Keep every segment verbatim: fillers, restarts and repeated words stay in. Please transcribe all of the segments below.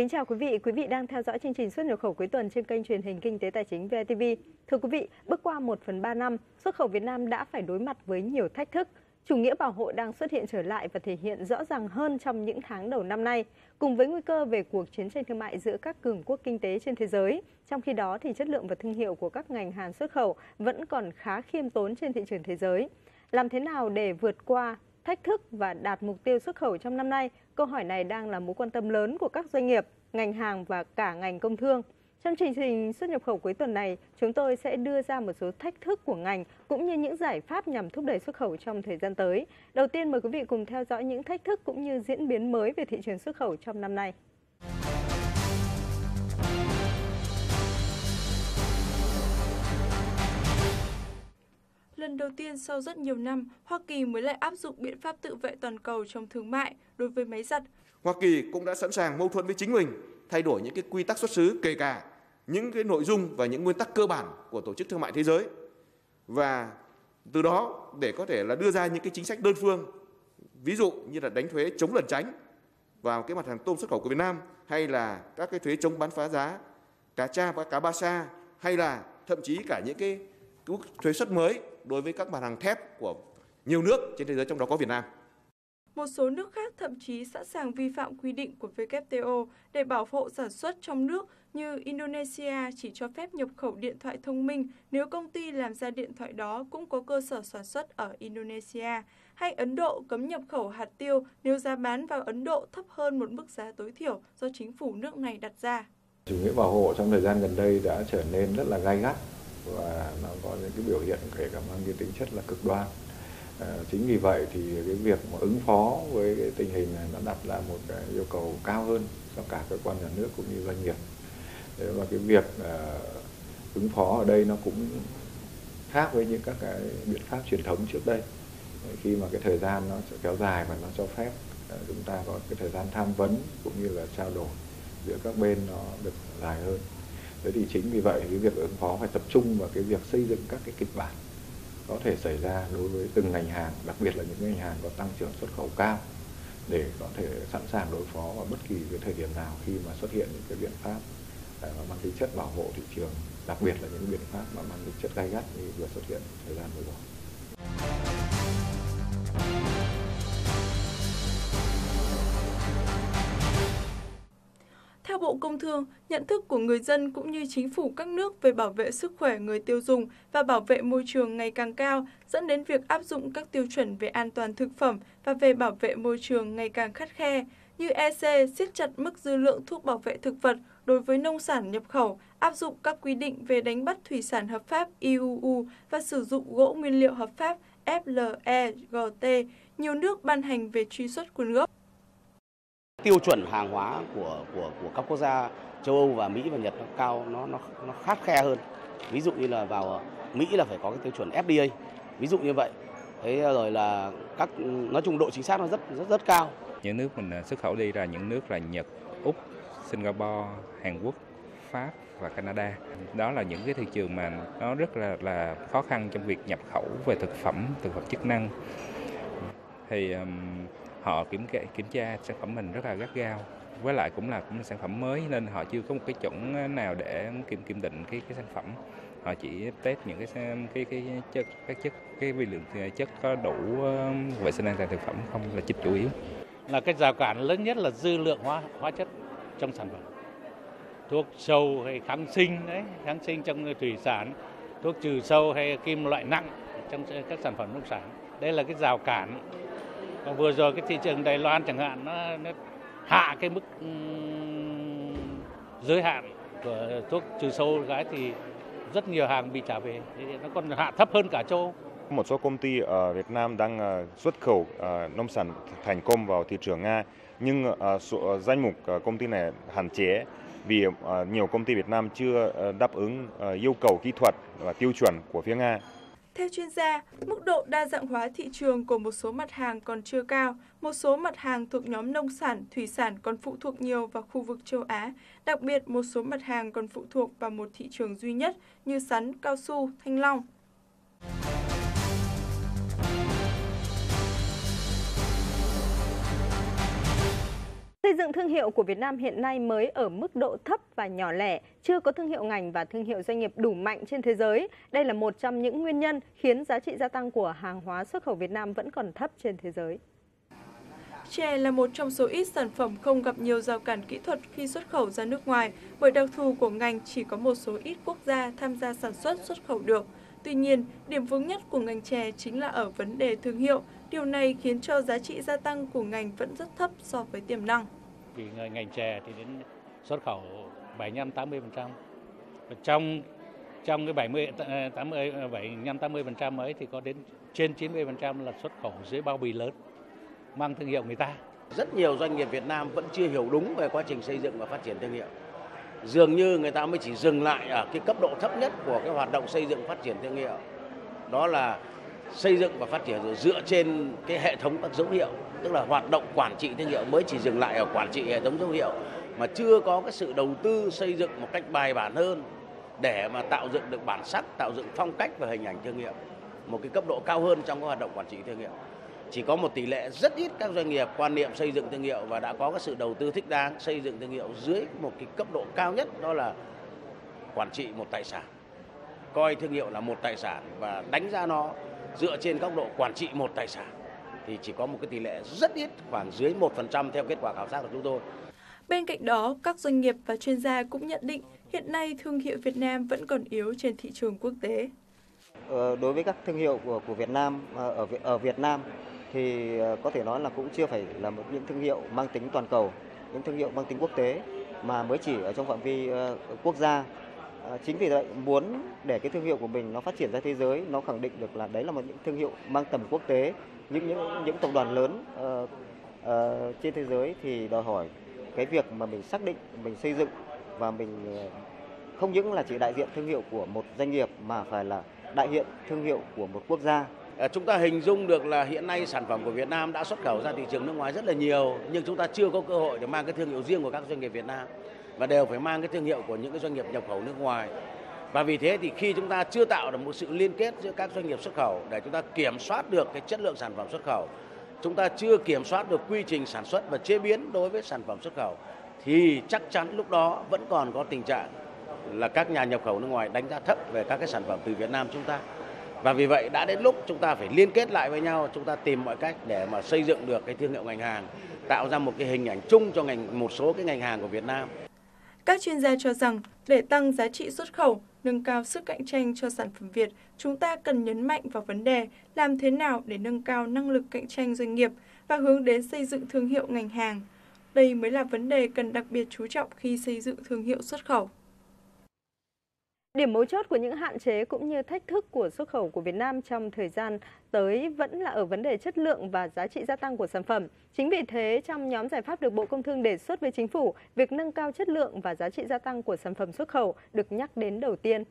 Kính chào quý vị, quý vị đang theo dõi chương trình xuất nhập khẩu cuối tuần trên kênh truyền hình Kinh tế Tài chính vê i tê vê. Thưa quý vị, bước qua một phần ba năm, xuất khẩu Việt Nam đã phải đối mặt với nhiều thách thức. Chủ nghĩa bảo hộ đang xuất hiện trở lại và thể hiện rõ ràng hơn trong những tháng đầu năm nay, cùng với nguy cơ về cuộc chiến tranh thương mại giữa các cường quốc kinh tế trên thế giới. Trong khi đó, thì chất lượng và thương hiệu của các ngành hàng xuất khẩu vẫn còn khá khiêm tốn trên thị trường thế giới. Làm thế nào để vượt qua thách thức và đạt mục tiêu xuất khẩu trong năm nay? Câu hỏi này đang là mối quan tâm lớn của các doanh nghiệp, ngành hàng và cả ngành công thương. Trong chương trình xuất nhập khẩu cuối tuần này, chúng tôi sẽ đưa ra một số thách thức của ngành cũng như những giải pháp nhằm thúc đẩy xuất khẩu trong thời gian tới. Đầu tiên, mời quý vị cùng theo dõi những thách thức cũng như diễn biến mới về thị trường xuất khẩu trong năm nay. Lần đầu tiên sau rất nhiều năm, Hoa Kỳ mới lại áp dụng biện pháp tự vệ toàn cầu trong thương mại đối với máy giặt. Hoa Kỳ cũng đã sẵn sàng mâu thuẫn với chính mình, thay đổi những cái quy tắc xuất xứ, kể cả những cái nội dung và những nguyên tắc cơ bản của Tổ chức Thương mại Thế giới. Và từ đó để có thể là đưa ra những cái chính sách đơn phương, ví dụ như là đánh thuế chống lẩn tránh vào cái mặt hàng tôm xuất khẩu của Việt Nam, hay là các cái thuế chống bán phá giá cá tra và cá ba sa, hay là thậm chí cả những cái thuế suất mới đối với các mặt hàng thép của nhiều nước trên thế giới, trong đó có Việt Nam. Một số nước khác thậm chí sẵn sàng vi phạm quy định của vê kép tê o để bảo hộ sản xuất trong nước, như Indonesia chỉ cho phép nhập khẩu điện thoại thông minh nếu công ty làm ra điện thoại đó cũng có cơ sở sản xuất ở Indonesia, hay Ấn Độ cấm nhập khẩu hạt tiêu nếu giá bán vào Ấn Độ thấp hơn một mức giá tối thiểu do chính phủ nước này đặt ra. Chủ nghĩa bảo hộ trong thời gian gần đây đã trở nên rất là gay gắt và nó có những cái biểu hiện kể cả mang cái tính chất là cực đoan. À, chính vì vậy thì cái việc mà ứng phó với cái tình hình này nó đặt ra một cái yêu cầu cao hơn cho cả cơ quan nhà nước cũng như doanh nghiệp. Thế và cái việc uh, ứng phó ở đây nó cũng khác với những các cái biện pháp truyền thống trước đây. Khi mà cái thời gian nó sẽ kéo dài và nó cho phép uh, chúng ta có cái thời gian tham vấn cũng như là trao đổi giữa các bên nó được dài hơn. Thế thì chính vì vậy cái việc ứng phó phải tập trung vào cái việc xây dựng các cái kịch bản có thể xảy ra đối với từng ngành hàng, đặc biệt là những ngành hàng có tăng trưởng xuất khẩu cao, để có thể sẵn sàng đối phó vào bất kỳ cái thời điểm nào khi mà xuất hiện những cái biện pháp mang tính chất bảo hộ thị trường, đặc biệt là những biện pháp mà mang tính chất gay gắt như vừa xuất hiện thời gian vừa rồi. Theo Bộ Công Thương, nhận thức của người dân cũng như chính phủ các nước về bảo vệ sức khỏe người tiêu dùng và bảo vệ môi trường ngày càng cao, dẫn đến việc áp dụng các tiêu chuẩn về an toàn thực phẩm và về bảo vệ môi trường ngày càng khắt khe, như e xê siết chặt mức dư lượng thuốc bảo vệ thực vật đối với nông sản nhập khẩu, áp dụng các quy định về đánh bắt thủy sản hợp pháp i u u và sử dụng gỗ nguyên liệu hợp pháp ép lờ e giê tê. Nhiều nước ban hành về truy xuất nguồn gốc. Tiêu chuẩn hàng hóa của của của các quốc gia châu Âu và Mỹ và Nhật nó cao, nó nó nó khắt khe hơn. Ví dụ như là vào Mỹ là phải có cái tiêu chuẩn ép đê a, ví dụ như vậy. Thế rồi là các nói chung độ chính xác nó rất rất rất cao. Những nước mình xuất khẩu đi là những nước là Nhật, Úc, Singapore, Hàn Quốc, Pháp và Canada. Đó là những cái thị trường mà nó rất là là khó khăn trong việc nhập khẩu về thực phẩm, thực phẩm chức năng. Thì um, họ kiểm kiểm tra sản phẩm mình rất là gắt gao, với lại cũng là cũng là sản phẩm mới nên họ chưa có một cái chuẩn nào để kiểm kiểm định cái cái sản phẩm. Họ chỉ test những cái cái cái chất các chất cái vi lượng chất có đủ vệ sinh an toàn thực phẩm không là chất chủ yếu. Là cái rào cản lớn nhất là dư lượng hóa hóa chất trong sản phẩm, thuốc sâu hay kháng sinh đấy, kháng sinh trong thủy sản, thuốc trừ sâu hay kim loại nặng trong các sản phẩm nông sản. Đây là cái rào cản. Còn vừa rồi cái thị trường Đài Loan chẳng hạn nó, nó hạ cái mức um, giới hạn của thuốc trừ sâu cái thì rất nhiều hàng bị trả về, nó còn hạ thấp hơn cả châu Âu. Một số công ty ở Việt Nam đang xuất khẩu nông sản thành công vào thị trường Nga, nhưng số, danh mục công ty này hạn chế vì nhiều công ty Việt Nam chưa đáp ứng yêu cầu kỹ thuật và tiêu chuẩn của phía Nga. Theo chuyên gia, mức độ đa dạng hóa thị trường của một số mặt hàng còn chưa cao. Một số mặt hàng thuộc nhóm nông sản, thủy sản còn phụ thuộc nhiều vào khu vực châu Á. Đặc biệt, một số mặt hàng còn phụ thuộc vào một thị trường duy nhất như sắn, cao su, thanh long. Xây dựng thương hiệu của Việt Nam hiện nay mới ở mức độ thấp và nhỏ lẻ, chưa có thương hiệu ngành và thương hiệu doanh nghiệp đủ mạnh trên thế giới. Đây là một trong những nguyên nhân khiến giá trị gia tăng của hàng hóa xuất khẩu Việt Nam vẫn còn thấp trên thế giới. Chè là một trong số ít sản phẩm không gặp nhiều rào cản kỹ thuật khi xuất khẩu ra nước ngoài, bởi đặc thù của ngành chỉ có một số ít quốc gia tham gia sản xuất xuất khẩu được. Tuy nhiên, điểm vướng nhất của ngành chè chính là ở vấn đề thương hiệu. Điều này khiến cho giá trị gia tăng của ngành vẫn rất thấp so với tiềm năng. Vì ngành chè thì đến xuất khẩu bảy mươi lăm đến tám mươi phần trăm. Trong trong cái bảy mươi tám mươi bảy mươi lăm tám mươi phần trăm ấy thì có đến trên chín mươi phần trăm là xuất khẩu dưới bao bì lớn mang thương hiệu người ta. Rất nhiều doanh nghiệp Việt Nam vẫn chưa hiểu đúng về quá trình xây dựng và phát triển thương hiệu. Dường như người ta mới chỉ dừng lại ở cái cấp độ thấp nhất của cái hoạt động xây dựng phát triển thương hiệu. Đó là xây dựng và phát triển dựa trên cái hệ thống các dấu hiệu, tức là hoạt động quản trị thương hiệu mới chỉ dừng lại ở quản trị hệ thống dấu hiệu mà chưa có cái sự đầu tư xây dựng một cách bài bản hơn để mà tạo dựng được bản sắc, tạo dựng phong cách và hình ảnh thương hiệu, một cái cấp độ cao hơn trong cái hoạt động quản trị thương hiệu. Chỉ có một tỷ lệ rất ít các doanh nghiệp quan niệm xây dựng thương hiệu và đã có cái sự đầu tư thích đáng xây dựng thương hiệu dưới một cái cấp độ cao nhất, đó là quản trị một tài sản, coi thương hiệu là một tài sản và đánh giá nó dựa trên góc độ quản trị một tài sản, thì chỉ có một cái tỷ lệ rất ít, khoảng dưới một phần trăm theo kết quả khảo sát của chúng tôi. Bên cạnh đó, các doanh nghiệp và chuyên gia cũng nhận định hiện nay thương hiệu Việt Nam vẫn còn yếu trên thị trường quốc tế. Ờ, đối với các thương hiệu của của Việt Nam ở ở Việt Nam thì có thể nói là cũng chưa phải là một những thương hiệu mang tính toàn cầu, những thương hiệu mang tính quốc tế mà mới chỉ ở trong phạm vi uh, quốc gia. Uh, chính vì vậy muốn để cái thương hiệu của mình nó phát triển ra thế giới, nó khẳng định được là đấy là một những thương hiệu mang tầm quốc tế, những những những tập đoàn lớn uh, uh, trên thế giới thì đòi hỏi cái việc mà mình xác định, mình xây dựng và mình uh, không những là chỉ đại diện thương hiệu của một doanh nghiệp mà phải là đại diện thương hiệu của một quốc gia. Chúng ta hình dung được là hiện nay sản phẩm của Việt Nam đã xuất khẩu ra thị trường nước ngoài rất là nhiều, nhưng chúng ta chưa có cơ hội để mang cái thương hiệu riêng của các doanh nghiệp Việt Nam và đều phải mang cái thương hiệu của những cái doanh nghiệp nhập khẩu nước ngoài. Và vì thế thì khi chúng ta chưa tạo được một sự liên kết giữa các doanh nghiệp xuất khẩu để chúng ta kiểm soát được cái chất lượng sản phẩm xuất khẩu, chúng ta chưa kiểm soát được quy trình sản xuất và chế biến đối với sản phẩm xuất khẩu, thì chắc chắn lúc đó vẫn còn có tình trạng là các nhà nhập khẩu nước ngoài đánh giá thấp về các cái sản phẩm từ Việt Nam chúng ta. Và vì vậy đã đến lúc chúng ta phải liên kết lại với nhau, chúng ta tìm mọi cách để mà xây dựng được cái thương hiệu ngành hàng, tạo ra một cái hình ảnh chung cho ngành một số cái ngành hàng của Việt Nam. Các chuyên gia cho rằng để tăng giá trị xuất khẩu, nâng cao sức cạnh tranh cho sản phẩm Việt, chúng ta cần nhấn mạnh vào vấn đề làm thế nào để nâng cao năng lực cạnh tranh doanh nghiệp và hướng đến xây dựng thương hiệu ngành hàng. Đây mới là vấn đề cần đặc biệt chú trọng khi xây dựng thương hiệu xuất khẩu. Điểm mấu chốt của những hạn chế cũng như thách thức của xuất khẩu của Việt Nam trong thời gian tới vẫn là ở vấn đề chất lượng và giá trị gia tăng của sản phẩm. Chính vì thế, trong nhóm giải pháp được Bộ Công Thương đề xuất với Chính phủ, việc nâng cao chất lượng và giá trị gia tăng của sản phẩm xuất khẩu được nhắc đến đầu tiên.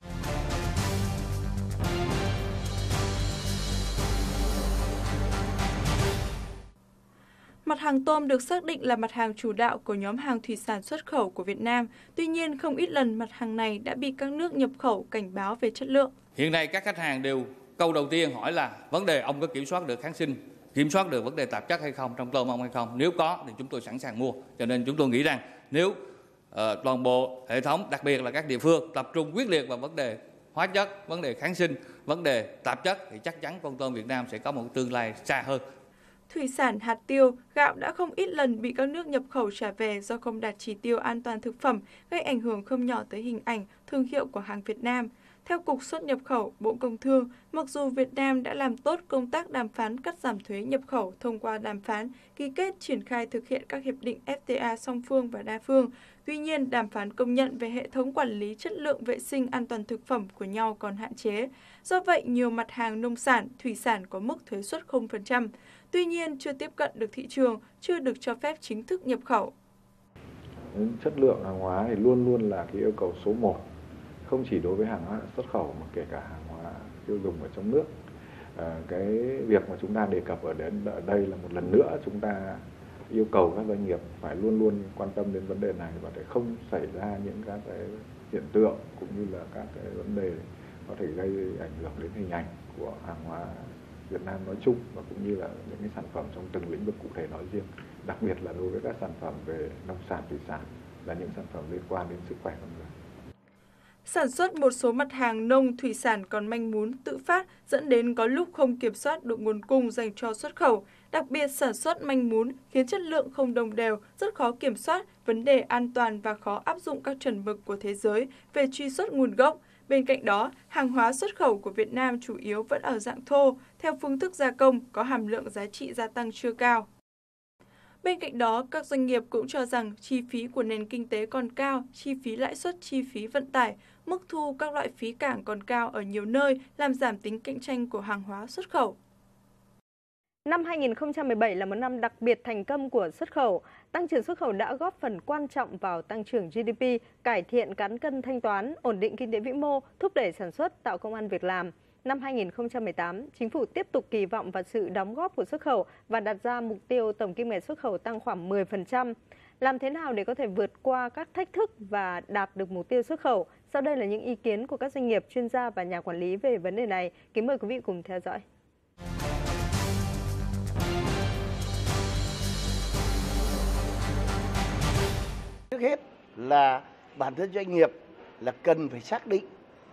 Mặt hàng tôm được xác định là mặt hàng chủ đạo của nhóm hàng thủy sản xuất khẩu của Việt Nam. Tuy nhiên, không ít lần mặt hàng này đã bị các nước nhập khẩu cảnh báo về chất lượng. Hiện nay các khách hàng đều câu đầu tiên hỏi là vấn đề ông có kiểm soát được kháng sinh, kiểm soát được vấn đề tạp chất hay không trong tôm ông hay không. Nếu có thì chúng tôi sẵn sàng mua. Cho nên chúng tôi nghĩ rằng nếu uh, toàn bộ hệ thống, đặc biệt là các địa phương tập trung quyết liệt vào vấn đề hóa chất, vấn đề kháng sinh, vấn đề tạp chất thì chắc chắn con tôm Việt Nam sẽ có một tương lai xa hơn. Thủy sản, hạt tiêu, gạo đã không ít lần bị các nước nhập khẩu trả về do không đạt chỉ tiêu an toàn thực phẩm, gây ảnh hưởng không nhỏ tới hình ảnh, thương hiệu của hàng Việt Nam. Theo Cục Xuất nhập khẩu, Bộ Công Thương, mặc dù Việt Nam đã làm tốt công tác đàm phán cắt giảm thuế nhập khẩu thông qua đàm phán, ký kết triển khai thực hiện các hiệp định ép tê a song phương và đa phương, tuy nhiên đàm phán công nhận về hệ thống quản lý chất lượng vệ sinh an toàn thực phẩm của nhau còn hạn chế. Do vậy, nhiều mặt hàng nông sản, thủy sản có mức thuế suất không phần trăm. Tuy nhiên, chưa tiếp cận được thị trường, chưa được cho phép chính thức nhập khẩu. Chất lượng hàng hóa thì luôn luôn là cái yêu cầu số một, không chỉ đối với hàng hóa xuất khẩu mà kể cả hàng hóa tiêu dùng ở trong nước. À, cái việc mà chúng ta đề cập ở đến ở đây là một lần nữa chúng ta yêu cầu các doanh nghiệp phải luôn luôn quan tâm đến vấn đề này và để không xảy ra những các cái hiện tượng cũng như là các cái vấn đề có thể gây ảnh hưởng đến hình ảnh của hàng hóa Việt Nam nói chung và cũng như là những cái sản phẩm trong từng lĩnh vực cụ thể nói riêng. đặc biệt là đối với các sản phẩm về nông sản thủy sản, là những sản phẩm liên quan đến sức khỏe con người. Sản xuất một số mặt hàng nông thủy sản còn manh mún tự phát, dẫn đến có lúc không kiểm soát được nguồn cung dành cho xuất khẩu. Đặc biệt sản xuất manh mún khiến chất lượng không đồng đều, rất khó kiểm soát vấn đề an toàn và khó áp dụng các chuẩn mực của thế giới về truy xuất nguồn gốc. Bên cạnh đó, hàng hóa xuất khẩu của Việt Nam chủ yếu vẫn ở dạng thô, theo phương thức gia công có hàm lượng giá trị gia tăng chưa cao. Bên cạnh đó, các doanh nghiệp cũng cho rằng chi phí của nền kinh tế còn cao, chi phí lãi suất, chi phí vận tải, mức thu các loại phí cảng còn cao ở nhiều nơi, làm giảm tính cạnh tranh của hàng hóa xuất khẩu. Năm hai nghìn không trăm mười bảy là một năm đặc biệt thành công của xuất khẩu. Tăng trưởng xuất khẩu đã góp phần quan trọng vào tăng trưởng giê đê pê, cải thiện cán cân thanh toán, ổn định kinh tế vĩ mô, thúc đẩy sản xuất, tạo công ăn việc làm. Năm hai nghìn không trăm mười tám, Chính phủ tiếp tục kỳ vọng vào sự đóng góp của xuất khẩu và đặt ra mục tiêu tổng kim ngạch xuất khẩu tăng khoảng mười phần trăm. Làm thế nào để có thể vượt qua các thách thức và đạt được mục tiêu xuất khẩu? Sau đây là những ý kiến của các doanh nghiệp, chuyên gia và nhà quản lý về vấn đề này. Kính mời quý vị cùng theo dõi. Trước hết là bản thân doanh nghiệp là cần phải xác định,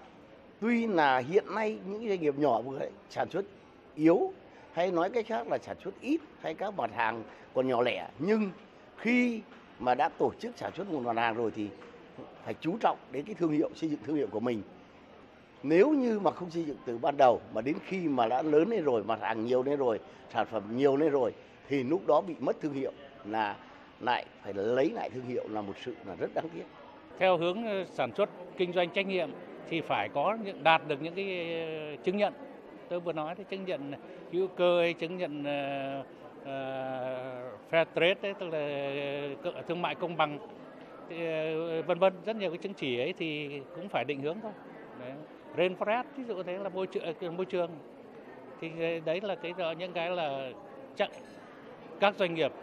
tuy là hiện nay những doanh nghiệp nhỏ vừa sản xuất yếu, hay nói cách khác là sản xuất ít, hay các mặt hàng còn nhỏ lẻ, nhưng khi mà đã tổ chức sản xuất một mặt hàng rồi thì phải chú trọng đến cái thương hiệu, xây dựng thương hiệu của mình. Nếu như mà không xây dựng từ ban đầu mà đến khi mà đã lớn lên rồi, mặt hàng nhiều lên rồi, sản phẩm nhiều lên rồi thì lúc đó bị mất thương hiệu, là lại phải lấy lại thương hiệu là một sự là rất đáng tiếc. Theo hướng sản xuất kinh doanh trách nhiệm thì phải có những đạt được những cái chứng nhận. Tôi vừa nói thì chứng nhận hữu cơ hay chứng nhận uh, uh, fair trade đấy, tức là thương mại công bằng, thì, uh, vân vân, rất nhiều cái chứng chỉ ấy thì cũng phải định hướng thôi. Đấy. Rainforest ví dụ thế là môi trường, môi trường thì đấy là cái những cái là chắc các doanh nghiệp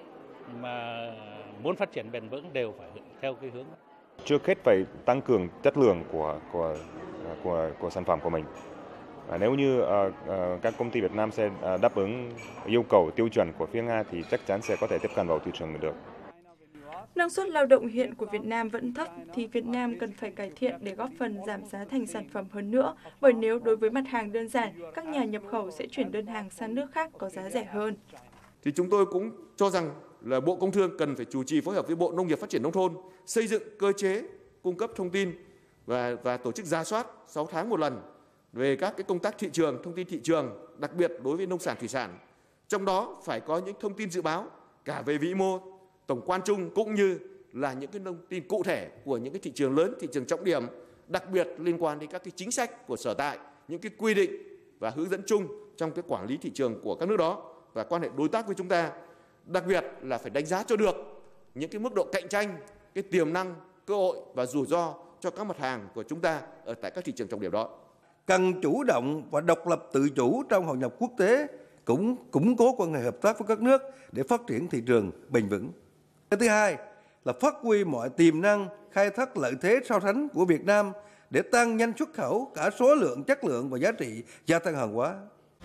mà muốn phát triển bền vững đều phải theo cái hướng đó. Trước hết phải tăng cường chất lượng của của của của sản phẩm của mình. À, nếu như uh, uh, các công ty Việt Nam sẽ uh, đáp ứng yêu cầu tiêu chuẩn của phía Nga thì chắc chắn sẽ có thể tiếp cận vào thị trường được. Năng suất lao động hiện của Việt Nam vẫn thấp thì Việt Nam cần phải cải thiện để góp phần giảm giá thành sản phẩm hơn nữa, bởi nếu đối với mặt hàng đơn giản, các nhà nhập khẩu sẽ chuyển đơn hàng sang nước khác có giá rẻ hơn. Thì chúng tôi cũng cho rằng là Bộ Công Thương cần phải chủ trì phối hợp với Bộ Nông nghiệp Phát triển Nông thôn, xây dựng cơ chế cung cấp thông tin và và tổ chức rà soát sáu tháng một lần về các cái công tác thị trường, thông tin thị trường, đặc biệt đối với nông sản thủy sản. Trong đó phải có những thông tin dự báo cả về vĩ mô, tổng quan chung cũng như là những cái thông tin cụ thể của những cái thị trường lớn, thị trường trọng điểm, đặc biệt liên quan đến các cái chính sách của sở tại, những cái quy định và hướng dẫn chung trong cái quản lý thị trường của các nước đó và quan hệ đối tác với chúng ta. Đặc biệt là phải đánh giá cho được những cái mức độ cạnh tranh, cái tiềm năng, cơ hội và rủi ro cho các mặt hàng của chúng ta ở tại các thị trường trọng điểm đó. Cần chủ động và độc lập tự chủ trong hội nhập quốc tế, cũng củng cố quan hệ hợp tác với các nước để phát triển thị trường bền vững. Cái thứ hai là phát huy mọi tiềm năng, khai thác lợi thế so sánh của Việt Nam để tăng nhanh xuất khẩu cả số lượng, chất lượng và giá trị gia tăng hàng hóa.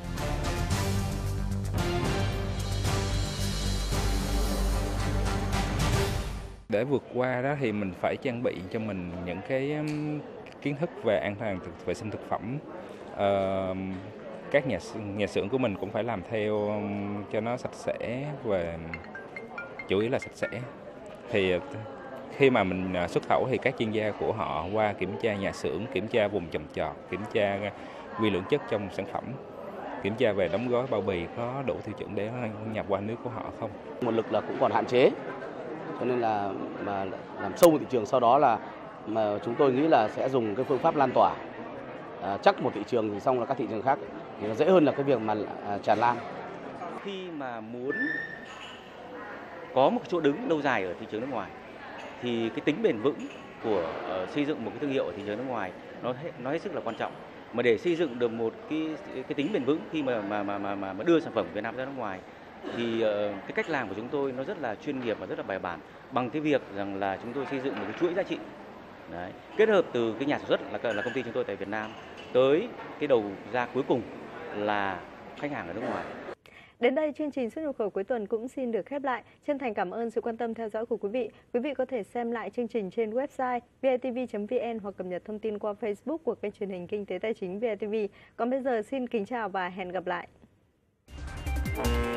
Để vượt qua đó thì mình phải trang bị cho mình những cái kiến thức về an toàn thực vệ sinh thực phẩm. Uh, các nhà nhà xưởng của mình cũng phải làm theo cho nó sạch sẽ và chủ yếu là sạch sẽ. Thì khi mà mình xuất khẩu thì các chuyên gia của họ qua kiểm tra nhà xưởng, kiểm tra vùng trồng trọt, kiểm tra vi lượng chất trong sản phẩm, kiểm tra về đóng gói bao bì có đủ tiêu chuẩn để nhập qua nước của họ không. Nguồn lực là cũng còn hạn chế, cho nên là mà làm sâu vào thị trường, sau đó là mà chúng tôi nghĩ là sẽ dùng cái phương pháp lan tỏa. À, chắc một thị trường thì xong là các thị trường khác thì nó dễ hơn là cái việc mà à, tràn lan. Khi mà muốn có một chỗ đứng lâu dài ở thị trường nước ngoài thì cái tính bền vững của uh, xây dựng một cái thương hiệu ở thị trường nước ngoài nó nó hết sức là quan trọng. Mà để xây dựng được một cái cái tính bền vững khi mà mà mà mà, mà đưa sản phẩm của Việt Nam ra nước ngoài thì uh, cái cách làm của chúng tôi nó rất là chuyên nghiệp và rất là bài bản, bằng cái việc rằng là chúng tôi xây dựng một cái chuỗi giá trị. Đấy, kết hợp từ cái nhà sản xuất là là công ty chúng tôi tại Việt Nam tới cái đầu ra cuối cùng là khách hàng ở nước ngoài. Đến đây, chương trình xuất nhập khẩu cuối tuần cũng xin được khép lại. Chân thành cảm ơn sự quan tâm theo dõi của quý vị. Quý vị có thể xem lại chương trình trên website vê i tê vê chấm vê en hoặc cập nhật thông tin qua Facebook của kênh truyền hình Kinh tế Tài chính vê i tê vê. Còn bây giờ xin kính chào và hẹn gặp lại.